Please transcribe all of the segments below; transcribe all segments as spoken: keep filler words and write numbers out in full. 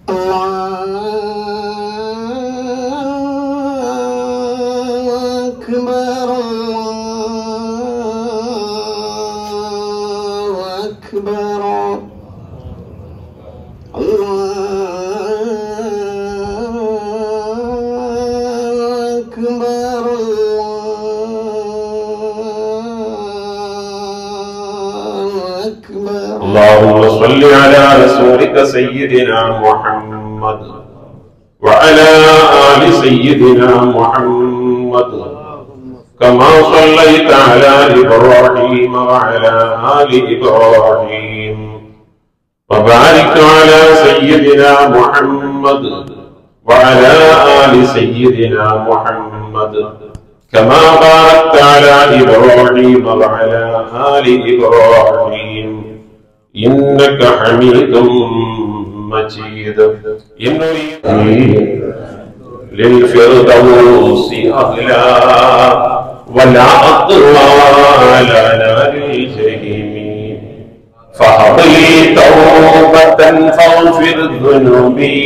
اللهم صل على رسولك سيدنا محمد وعلى آل سيدنا محمد كما صليت على إبراهيم وعلى آل إبراهيم وبارك على سيدنا محمد وعلى آل سيدنا محمد كما باركت على إبراهيم وعلى آل إبراهيم إنك حميد مجيد. للفردوس أهلا ولا أطوال نار الجحيم فهب لي توبة فاغفر ذنوبي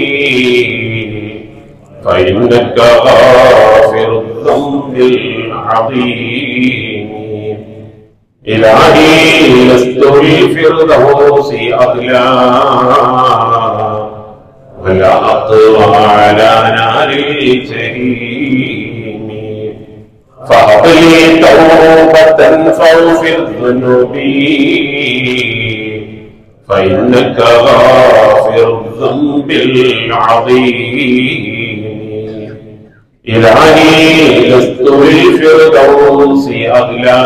فإنك غافر الذنب العظيم. إلهي لست للفردوس أهلا ولا أطوى على نار الجحيم فهب لي توبة فاغفر ذنوبي فإنك غافر الذنب العظيم. إلهي لست للفردوس أهلا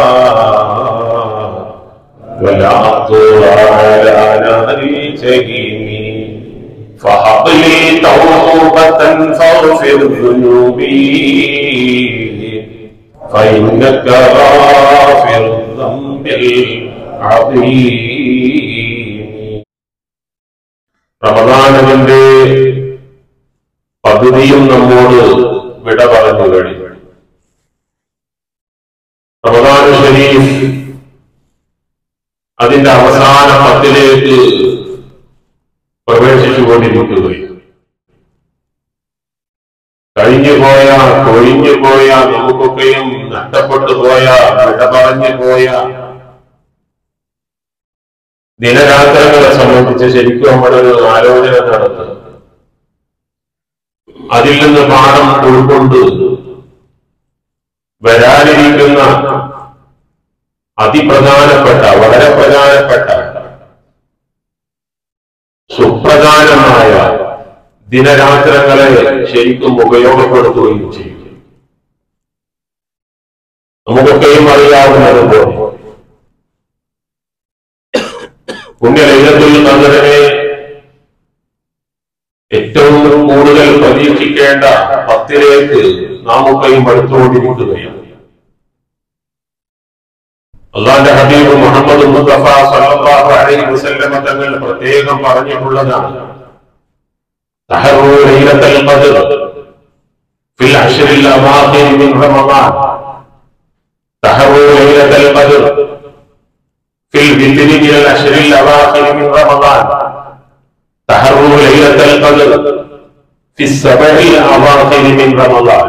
ولا أطوى على نار الجحيم فهب لي توبة فاغفر ذنوبي فإنك غافر الذنب العظيم. റമദാനിന്റെ പദ്ധതിയും നമ്മോട് വിട പറഞ്ഞു കഴിഞ്ഞു. റമദാൻ ശരീഫ് അതിന്റെ അവസാന പത്തിലേക്ക് പ്രവേശിച്ചുകൊണ്ടിരിക്കുകയും കഴിഞ്ഞുപോയ കൊഴിഞ്ഞുപോയ നമുക്കൊക്കെയും നഷ്ടപ്പെട്ടു പോയ വിട പറഞ്ഞു പോയ ദിനരാത്രങ്ങളെ സംബന്ധിച്ച് ശരിക്കും നമ്മളൊരു ആലോചന നടത്തുക, അതിൽ നിന്ന് പാഠം ഉൾക്കൊണ്ട് വരാനിരിക്കുന്ന അതിപ്രധാനപ്പെട്ട വളരെ പ്രധാനപ്പെട്ട സുപ്രധാനമായ ദിനരാത്രങ്ങളെ ശരിക്കും ഉപയോഗപ്പെടുത്തുകയും ചെയ്യും. നമുക്കൊക്കെയും അറിയാവുന്നതുപോലെ പുണ്യ ലൈലത്തുൽ ഖദ്റിനെ ഏറ്റവും കൂടുതൽ പ്രതീക്ഷിക്കേണ്ട പത്തിലേക്ക് നാമൊക്കെയും അടുത്തുകൊണ്ടിരിക്കുകയാണ്. അല്ലാഹുവിന്റെ ഹബീബ് മുഹമ്മദ് മുസ്തഫ സല്ലല്ലാഹു അലൈഹി വസല്ലം തങ്ങൾ പ്രത്യേകം പറഞ്ഞിട്ടുള്ളതാണ്, തഹറൂ ലൈലത്തുൽ ഖദ്ർ ഫിൽ അശ്റിൽ അവാഖിർ മിൻ റമളാൻ, തഹറൂ ലൈലത്തുൽ ഖദ്ർ ഫിൽ വിത്രി മിനൽ അശ്റിൽ അവാഖിർ മിൻ റമളാൻ, തഹറൂ ലൈലത്തുൽ ഖദ്ർ ഫിസ് സബഇൽ അവാഖിർ മിൻ റമളാൻ.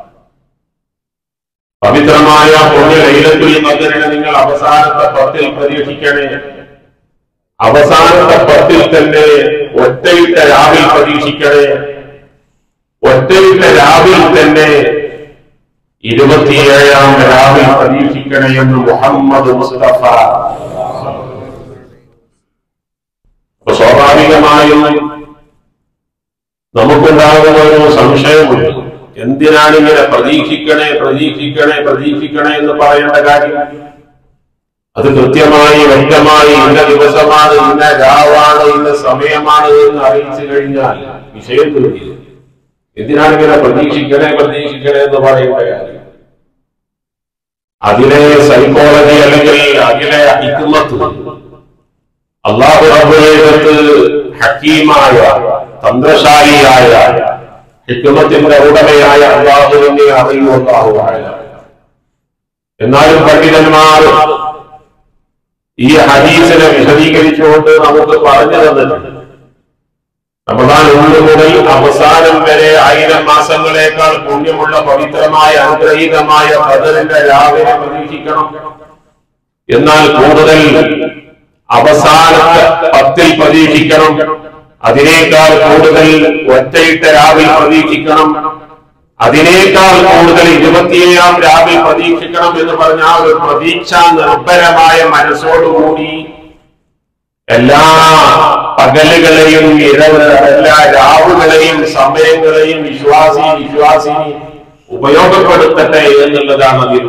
പവിത്രമായ പുണ്യ ലൈലത്തുൽ ഖദ്റിനെ നിങ്ങൾ അവസാനത്തെ പത്തിൽ പ്രതീക്ഷിക്കണേ. അവസാനത്തെ പത്തിൽ തന്നെ ഒറ്റയിട്ട രാവിൽ പ്രതീക്ഷിക്കണേ. ഒറ്റയിട്ട രാവിൽ തന്നെ ഇരുപത്തിയേഴാം രാവിൽ പ്രതീക്ഷിക്കണേ എന്ന് മുഹമ്മദ് മുസ്തഫ. സ്വാഭാവികമായും നമുക്കുണ്ടാകുന്ന ഒരു സംശയമുണ്ട്, എന്തിനാണ് ഇങ്ങനെ പ്രതീക്ഷിക്കണേ പ്രതീക്ഷിക്കണേ പ്രതീക്ഷിക്കണേ എന്ന് പറയേണ്ട കാര്യം? അത് കൃത്യമായി വ്യക്തമായി ഇന്ന ദിവസമാണ്, ഇന്ന രാവാണ്, ഇന്ന സമയമാണ് എന്ന് അറിയിച്ചു കഴിഞ്ഞാൽ വിഷയം തീർന്നു. എന്തിനാണ് ഇങ്ങനെ പ്രതീക്ഷിക്കണേ പ്രതീക്ഷിക്കണേ എന്ന് പറയേണ്ട കാര്യം? അതിലെ സൈക്കോളജി അല്ലെങ്കിൽ അതിലെ ഹിക്മത്ത് അല്ലാഹു റബ്ബുൽ ഇസ്സത്ത് ഹക്കീമായ തന്ത്രശാലിയായ ഹിക്മത്തിന്റെ ഉടമയായ അല്ലാഹുവിനെ അറിയുന്നു. അല്ലാഹു അഅലം. എന്നാലും പണ്ഡിതന്മാർ ഈ ഹദീസിനെ വിശദീകരിച്ചുകൊണ്ട് നമുക്ക് പറഞ്ഞു തന്നിട്ടുണ്ട്. റമദാൻ ഒന്ന് മുതൽ അവസാനം വരെ ആയിരം മാസങ്ങളേക്കാൾ പുണ്യമുള്ള പവിത്രമായ അനുഗ്രഹീതമായ ഖദറിന്റെ രാവിനെ പ്രതീക്ഷിക്കണം. എന്നാൽ കൂടുതൽ അവസാനത്തെ പത്തിൽ പ്രതീക്ഷിക്കണം. അതിനേക്കാൾ കൂടുതൽ ഒറ്റയിട്ട രാവിൽ പ്രതീക്ഷിക്കണം. അതിനേക്കാൾ കൂടുതൽ ഇരുപത്തിയേഴാം രാവിൽ പ്രതീക്ഷിക്കണം എന്ന് പറഞ്ഞാൽ ഒരു പ്രതീക്ഷ നിർഭരമായ മനസ്സോടുകൂടി എല്ലാ പകലുകളെയും ഇരവ് എല്ലാ രാവുകളെയും സമയങ്ങളെയും വിശ്വാസി വിശ്വാസിനി ഉപയോഗപ്പെടുത്തട്ടെ എന്നുള്ളതാണ് അതിൽ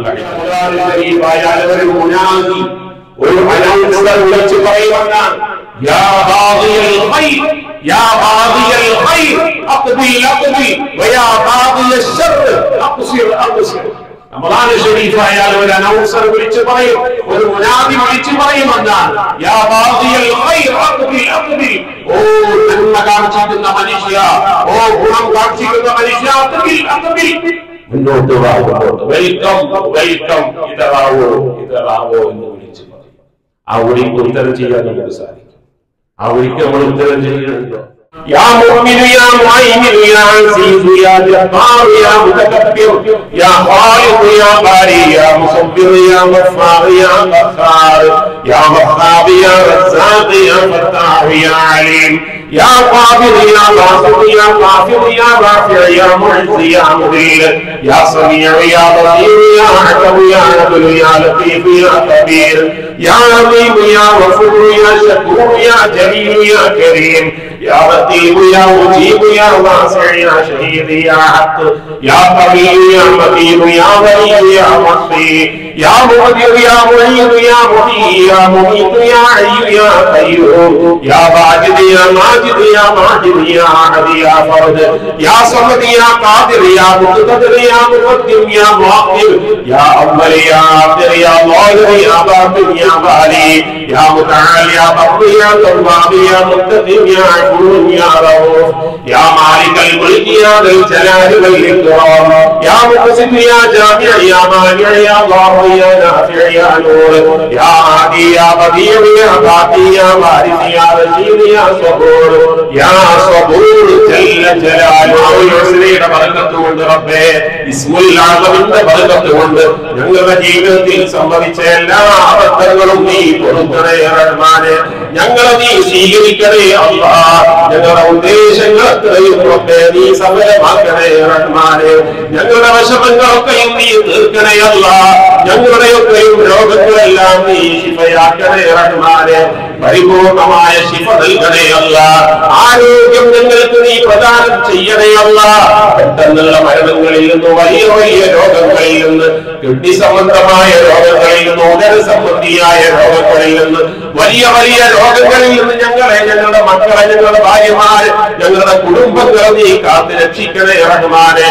ഒരു അനൗൺസർ വിളിച്ചു പറയുന്ന യാ ബാഗിയൽ ഖൈർ യാ ബാഗിയൽ ഖൈർ അഖ്ബിൽ അഖ്ബിൽ വയാ ബാഗിയൽ ശർർ അഖ്സിർ അഖ്സിർ. റമദാൻ ശരീഫായാൽ ഒരു അനൗൺസർ വിളിച്ചു പറയും, ഒരു മുനാദി വിളിച്ചു പറയുമെന്നാണ് യാ ബാഗിയൽ ഖൈർ അഖ്ബിൽ അഖ്ബിൽ. ഓ നന്മ കാക്ഷിക്കുന്ന മനുഷ്യ, ഓ ഗുണം കാക്ഷിക്കുന്ന മനുഷ്യ, അഖ്ബിൽ അഖ്ബിൽ, മുന്നോട്ട് വാ, വെൽക്കം വെൽക്കം, ഇതറാവോ ഇതറാവോ എന്ന് വിളിച്ചു പറയും. ആ വിളിക്ക് ഉത്തരം ചെയ്യാൻ നമുക്ക് സാധിക്കും. ആ വിളിക്ക് നമ്മൾ ഉത്തരം ചെയ്യുന്നുണ്ടോ? يا مؤمن يا مؤمن يا عزيز يا جبار يا متكبر يا خالق يا باري يا مصبر يا غفار يا غفار يا وهاب يا رزاق يا فتاح يا عليم يا قابض يا باسط يا خافض يا رافع يا معز يا مذل يا سميع يا بصير يا عدو يا عدل يا لطيف يا خبير يا عظيم يا غفور يا شكور يا جليل يا كريم يا رقيب يا مجيب يا واسع يا شهيد يا حق يا قوي يا متين يا ولي يا مخفي يا مقدر يا معيد يا محيي يا مميت يا حي يا قيوم يا واجد يا ماجد يا ماجد يا احد يا فرد يا صمد يا قادر يا مقتدر يا مقدم يا مؤخر يا اول يا اخر يا ظاهر يا باطن يا بالي يا متعال يا بر يا تواب يا منتقم يا عفو يا رؤوف يا مالك الملك يا ذا الجلال والاكرام يا مقسط يا جامع يا مانع يا ضار يا نافع يا نور يا هادي يا بديع يا باقي يا وارث يا رشيد يا صبور يا صبور جل جلاله യുടെ ബർക്കത്ത് കൊണ്ട് റബ്ബേ, ഇസ്മുൽ അഅ്ലമിന്റെ ബർക്കത്ത് കൊണ്ട് ഞങ്ങളുടെ ജീവിതത്തിൽ സംഭവിച്ച എല്ലാ അബദ്ധങ്ങളും നീ പൊറുക്കണേ റഹ്മാനേ. ഞങ്ങളെ നീ സ്വീകരിക്കണേ അല്ലാഹ്. ഞങ്ങളുടെ ഉദ്ദേശങ്ങൾ എത്രയും റബ്ബേ നീ സഫലമാക്കണേ റഹ്മാനേ. ഞങ്ങളുടെ വിഷമങ്ങളൊക്കെയും നീ തീർക്കണേ അല്ലാഹ്. ഞങ്ങളുടെയൊക്കെയും രോഗങ്ങളെല്ലാം നീ ശിഫയാക്കണേ റഹ്മാനേ. പരിപൂർണമായ ശിഫ നൽകണേ അല്ലാഹ്. ആരോഗ്യം ഞങ്ങൾക്ക് നീ പ്രദാനം ചെയ്യണേ അല്ലാഹ്. പെട്ടെന്നുള്ള മരണങ്ങളിൽ നിന്ന്, വലിയ വലിയ രോഗങ്ങളിൽ നിന്ന്, കിഡ്നി സംബന്ധമായ രോഗങ്ങളിൽ നിന്ന്, ഉദര സംബന്ധിയായ രോഗങ്ങളിൽ നിന്ന്, വലിയ വലിയ രോഗങ്ങളിൽ നിന്ന് ഞങ്ങളെ, ഞങ്ങളുടെ മക്കളെ, ഞങ്ങളുടെ ഭാര്യമാരെ, ഞങ്ങളുടെ കുടുംബങ്ങളെ നീ കാത്ത് രക്ഷിക്കണേ റഹ്മാനേ.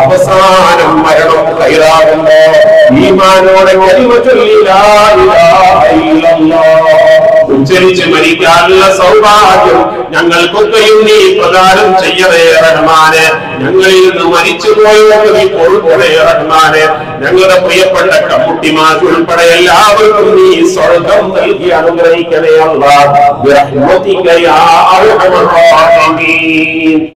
അവസാനം മരണം ഖൈറാകുമ്പോ ഈമാനോടെ കലിമ ചൊല്ലി ലാ ഇലാഹ ഇല്ലല്ലാഹ് ഉച്ചരിച്ച് മരിക്കാനുള്ള സൗഭാഗ്യം ഞങ്ങൾക്കൊക്കെയും നീ പ്രദാനം ചെയ്യണേ റഹ്മാനേ. ഞങ്ങളിൽ നിന്ന് മരിച്ചുപോയവർക്ക് നീ പൊറുക്കണേ റഹ്മാനേ. ഞങ്ങളുടെ പ്രിയപ്പെട്ട കമ്മുട്ടിമാരുൾപ്പെടെ എല്ലാവർക്കും നീ സ്വർഗം നൽകി അനുഗ്രഹിക്കണേ അല്ലാഹ്. ബിറഹ്മതിക യാ അർഹമർ റഹീമീൻ.